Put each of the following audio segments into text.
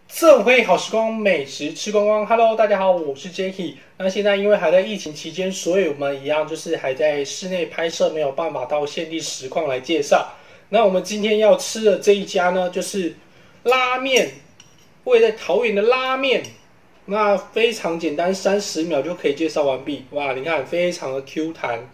赠回好时光，美食吃光光。Hello， 大家好，我是 Jacky。那现在因为还在疫情期间，所以我们一样就是还在室内拍摄，没有办法到现地实况来介绍。那我们今天要吃的这一家呢，就是拉面，位在桃园的拉面。那非常简单，30秒就可以介绍完毕。哇，你看，非常的 Q 弹，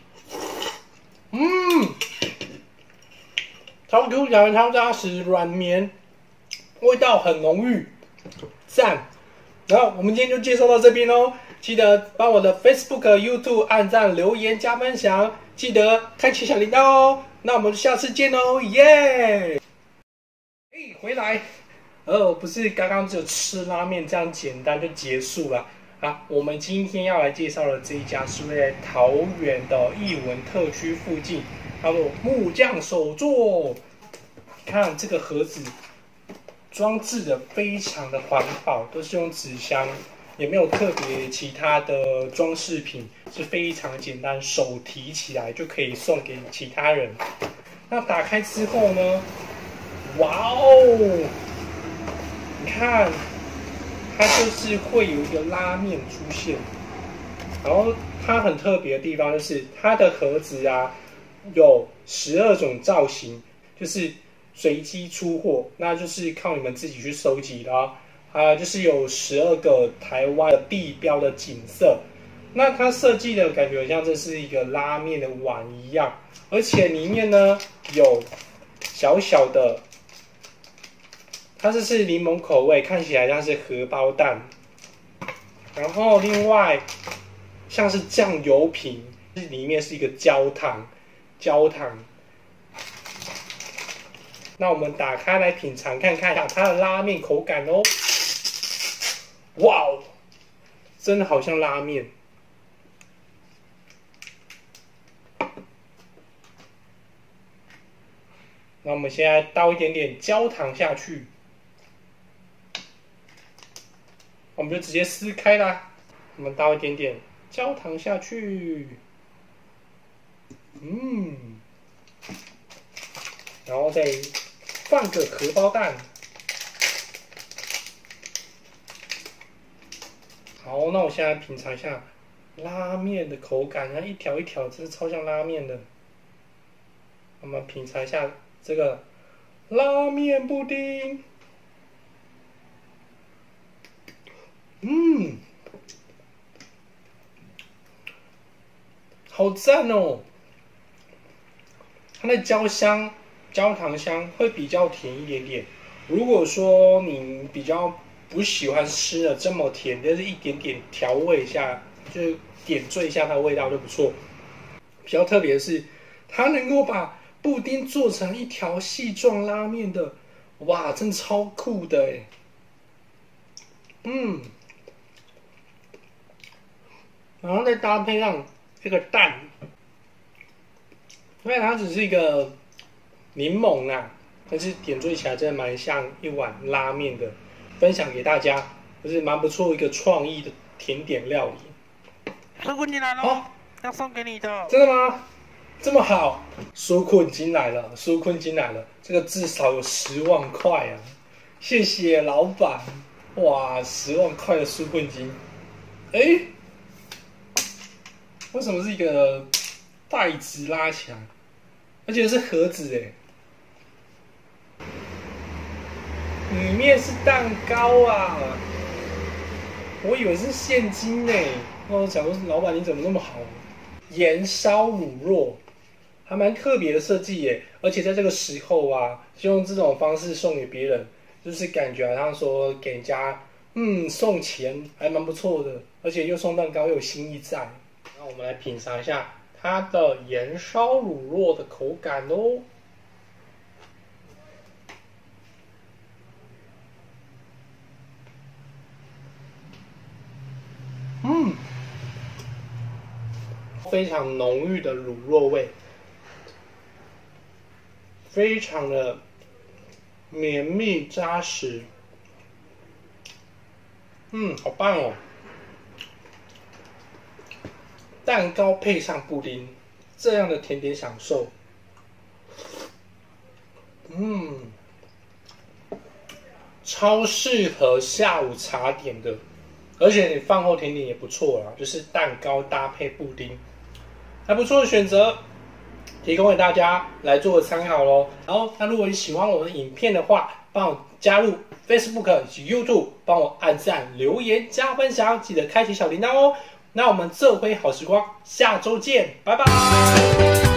超 Q 弹，超扎实，软绵。味道很浓郁，赞。然后我们今天就介绍到这边哦，记得帮我的 Facebook、YouTube 按赞、留言、加分享，记得开启小铃铛哦。那我们下次见哦，耶！回来，不是刚刚只有吃拉面这样简单就结束了啊。我们今天要来介绍的这一家是位在桃园的艺文特区附近，叫做木匠手作。看这个盒子。装置的非常的环保，都是用纸箱，也没有特别其他的装饰品，是非常简单，手提起来就可以送给其他人。那打开之后呢，哇哦，你看，它就是会有一个拉面出现，然后它很特别的地方就是它的盒子啊，有12种造型，就是随机出货，那就是靠你们自己去收集啦。就是有12个台湾的地标的景色，那它设计的感觉像这是一个拉面的碗一样，而且里面呢有小小的，它这是柠檬口味，看起来像是荷包蛋，然后另外像是酱油瓶，里面是一个焦糖。那我们打开来品尝看看它的拉面口感哦。哇哦，真的好像拉面。那我们现在倒一点点焦糖下去，我们就直接撕开啦。我们倒一点点焦糖下去，然后再放个荷包蛋。好，那我现在品尝一下拉面的口感，它一条一条，真是超像拉面的。我们品尝一下这个拉面布丁，好赞哦！它的焦糖香会比较甜一点点。如果说你比较不喜欢吃的这么甜，但是一点点调味一下，就点缀一下它的味道就不错。比较特别的是，它能够把布丁做成一条细状拉面的，哇，真的超酷的哎！然后再搭配上这个蛋，因为它只是一个柠檬啊，但是点缀起来真的蛮像一碗拉面的。分享给大家，就是蛮不错一个创意的甜点料理。 纾困金来了，哦，要送给你的。 真的吗？这么好，纾困金来了，纾困金来了，这个至少有10万块啊！谢谢老板，哇，10万块的纾困金，为什么是一个袋子拉起来，而且是盒子里面是蛋糕啊！我以为是现金呢。那我想说，老板你怎么那么好？盐烧乳酪，还蛮特别的设计耶！而且在这个时候啊，就用这种方式送给别人，就是感觉好像说给人家送钱，还蛮不错的。而且又送蛋糕，又有心意在。那我们来品尝一下它的盐烧乳酪的口感哦。非常浓郁的乳酪味，非常的绵密扎实，好棒哦！蛋糕配上布丁，这样的甜点享受， 超适合下午茶点的，而且你饭后甜点也不错啦，就是蛋糕搭配布丁，还不错的选择，提供给大家来做个参考咯。然后，那如果你喜欢我的影片的话，帮我加入 Facebook 以及 YouTube， 帮我按赞、留言、加分享，记得开启小铃铛哦。那我们这回好时光，下周见，拜拜。